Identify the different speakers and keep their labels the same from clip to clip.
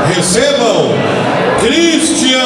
Speaker 1: Recebam Cristian!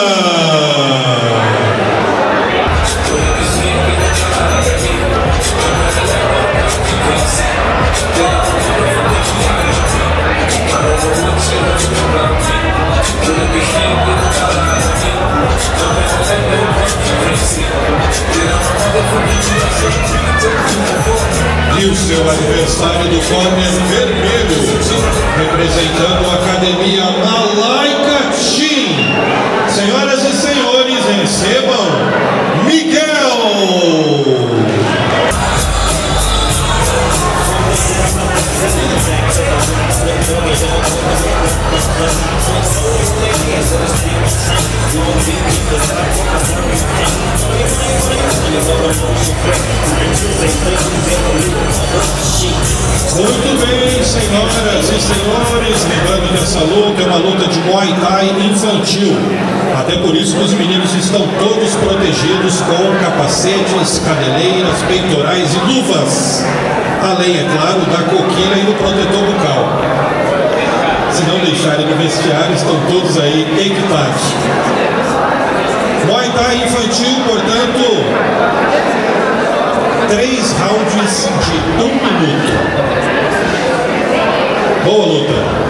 Speaker 1: E o seu adversário do corner vermelho, representando a Academia Malaika Team. Senhoras e senhores, recebam Miguel! Muito bem, senhoras e senhores, lembrando que essa luta é uma luta de Muay Thai infantil. Até por isso que os meninos estão todos protegidos com capacetes, caneleiras, peitorais e luvas. Além, é claro, da coquilha e do protetor bucal. Se não deixarem no vestiário, estão todos aí equipados. Muay Thai infantil, portanto, 3 rounds de 1 minuto. Boa luta.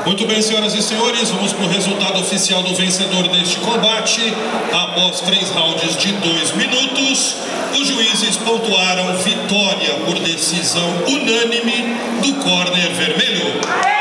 Speaker 1: Muito bem, senhoras e senhores, vamos para o resultado oficial do vencedor deste combate. Após 3 rounds de 2 minutos, os juízes pontuaram vitória por decisão unânime do córner vermelho.